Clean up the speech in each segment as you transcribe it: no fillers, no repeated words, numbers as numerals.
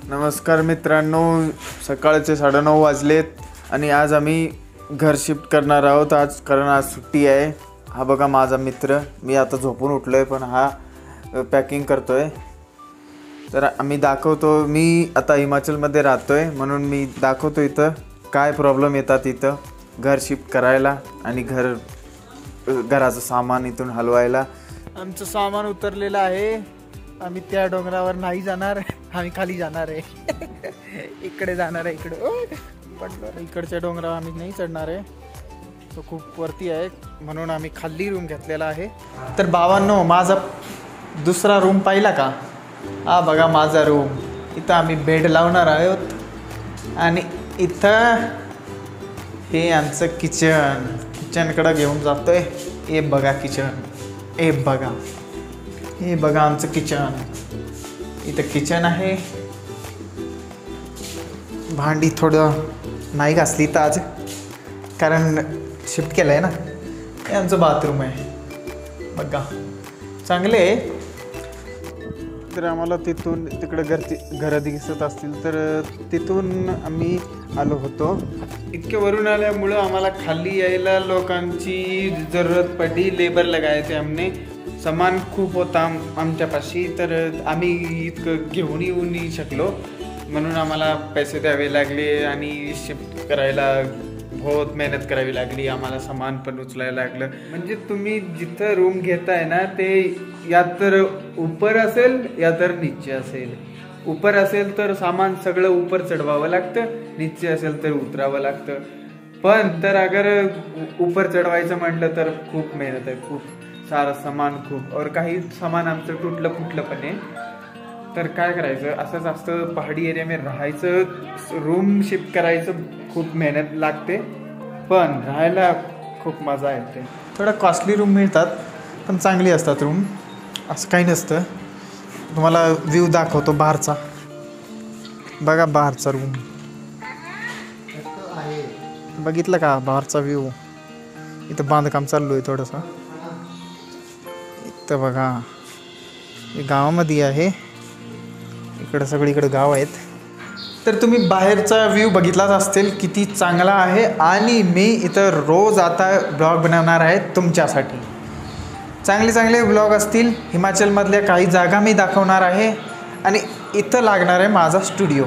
नमस्कार मित्रांनो, सकाळचे 9:30 वाजलेत आणि आज आम्ही घर शिफ्ट करणार आहोत आज, कारण आज सुट्टी आहे. हा बघा माझा मित्र, मी आता झोपून उठलो आहे पण हा पॅकिंग करतो आहे. तर आम्ही दाखवतो, मी आता हिमाचलमध्ये राहतो आहे म्हणून मी दाखवतो इथं काय प्रॉब्लेम येतात इथं घर शिफ्ट करायला आणि घराचं सामान इथून हलवायला. आमचं सामान उतरलेलं आहे. आम्ही त्या डोंगरावर नाही जाणार, आम्ही खाली जाणार आहे. इकडे जाणार आहे, इकडच्या डोंगरावर आम्ही नाही चढणार आहे. तो खूप वरती आहे म्हणून आम्ही खाली रूम घेतलेला आहे. तर बाबांनो, माझा दुसरा रूम पाहिला का? हा बघा माझा रूम. इथं आम्ही बेड लावणार आहोत आणि इथं हे आमचं किचनकडं घेऊन जातोय. हे बघा किचन, हे बघा आमचं किचन. इथं किचन आहे. भांडी थोडं नाही घासली तर आज, कारण शिफ्ट केलं आहे ना. हे आमचं बाथरूम आहे बघा, चांगले आहे. तर आम्हाला तिथून तिकडं घरं दिसत असतील तर तिथून आम्ही आलो होतो. इतक्या वरून आल्यामुळं आम्हाला खाली यायला लोकांची जरूरत पडली. लेबर लगायचे आमने. सामान खूप होता आमच्यापाशी, तर आम्ही इतकं घेऊन येऊ नाही शकलो म्हणून आम्हाला पैसे द्यावे लागले आणि शिफ्ट करायला बहुत मेहनत करावी लागली. आम्हाला सामान पण उचलायला लागलं. म्हणजे तुम्ही जिथं रूम घेताय ना, ते या तर ऊपर असेल या तर नीचे असेल. ऊपर असेल तर सामान सगळं ऊपर चढवावं लागतं, नीचे असेल तर उतरावं लागतं. पण तर अगर ऊपर चढवायचं म्हटलं तर खूप मेहनत आहे, खूप सारं सामान खूप. और काही सामान आमचं तुटलं फुटलं पण आहे. तर काय करायचं, असंच असतं. पहाडी एरियामध्ये राहायचं, रूम शिफ्ट करायचं खूप मेहनत लागते, पण राहायला खूप मजा येते. थोडं कॉस्टली रूम मिळतात पण चांगली असतात रूम, असं काही नसतं. तुम्हाला व्ह्यू दाखवतो बाहेरचा. बघा बाहेरचा रूम, बघितलं का बाहेरचा व्ह्यू? इथं बांधकाम चालू आहे थोडंसं. इथं बघा, हे गावामध्ये आहे. इकडं सगळीकडे गाव आहेत. तर तुम्ही बाहेरचा व्ह्यू बघितलाच असतील, किती चांगला आहे. आणि मी इथं रोज आता ब्लॉग बनवणार आहे तुमच्यासाठी. चांगले ब्लॉग असतील. हिमाचलमधल्या काही जागा मी दाखवणार आहे आणि इथं लागणार आहे माझा स्टुडिओ.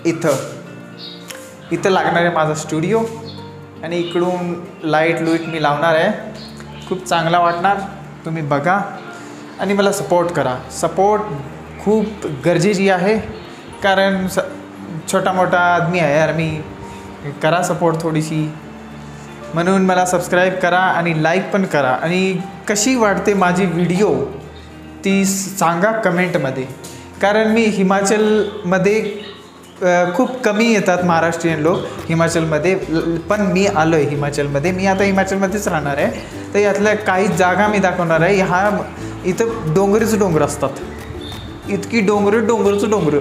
इथं लागणार आहे माझा स्टुडिओ आणि इकडून लाईट मी लावणार आहे. खूप चांगला वाटणार. तुम्ही बघा आणि मला सपोर्ट करा. सपोर्ट खूप गरजेची आहे, कारण छोटा मोठा आदमी आहे यार मी. करा सपोर्ट थोडीशी. म्हणून मला सबस्क्राईब करा आणि लाईक पण करा. आणि कशी वाटते माझी व्हिडिओ ती सांगा कमेंटमध्ये. कारण मी हिमाचलमध्ये खूप कमी येतात महाराष्ट्रीयन लोक हिमाचलमध्ये, पण मी आलो आहे हिमाचलमध्ये. मी आता हिमाचलमध्येच राहणार आहे. तर यातल्या काही जागा मी दाखवणार आहे. इथं डोंगर असतात. इतकी डोंगर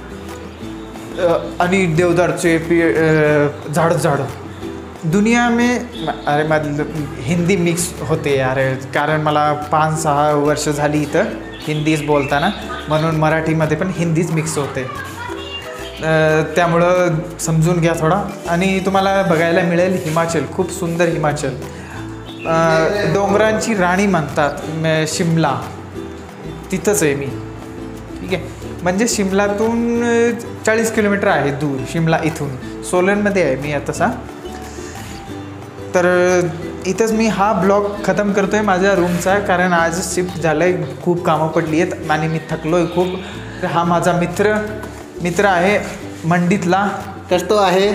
आणि देवदारचे झाड. दुनिया में अरे माझं हिंदी मिक्स होते यार, कारण मला 5-6 वर्ष झाली इथं हिंदीच बोलताना, म्हणून मराठीमध्ये पण हिंदीच मिक्स होते. त्यामुळं समजून घ्या थोडा. आणि तुम्हाला बघायला मिळेल हिमाचल, खूप सुंदर हिमाचल. डोंगरांची राणी म्हणतात शिमला. तिथंच आहे मी, ठीक आहे. म्हणजे शिमलातून 40 किलोमीटर आहे दूर शिमला. इथून सोलनमध्ये आहे मी तसा. तर इथंच मी हा ब्लॉग खतम करतो आहे माझ्या रूमचा, कारण आज शिफ्ट झालं आहे. खूप कामं पडली आहेत आणि मी थकलो आहे खूप. तर हा माझा मित्र आहे मंडीतला. कष्टो आहे.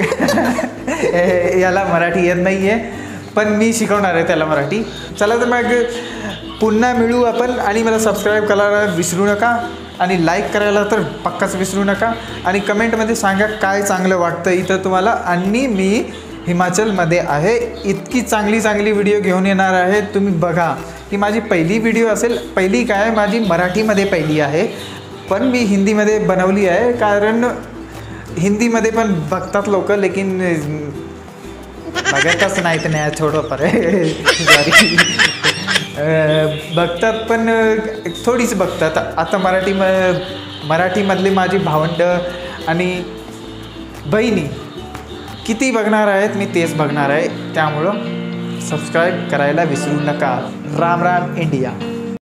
याला मराठी येत नाही आहे, पण मी शिकवणार आहे त्याला मराठी. चला तर मग पुन्हा मिळू आपण. आणि मला सबस्क्राईब करायला विसरू नका आणि लाईक करायला तर पक्काच विसरू नका. आणि कमेंटमध्ये सांगा काय चांगलं वाटतं इथं तुम्हाला. आणि मी हिमाचलमध्ये आहे. इतकी चांगली व्हिडिओ घेऊन येणार आहे. तुम्ही बघा, ही माझी पहिली व्हिडिओ असेल. पहिली काय, माझी मराठीमध्ये पहिली आहे, पण मी हिंदीमध्ये बनवली आहे. कारण हिंदीमध्ये पण बघतात लोक, लेकिन बघतच नाही तर नाही थोडंफार सॉरी. बघतात पण थोडीच बघतात. आता मराठीमधली माझी भावंडं आणि बहिणी किती बघणार आहेत मी तेच बघणार आहे, त्यामुळं सबस्क्राईब करायला विसरू नका. राम राम इंडिया.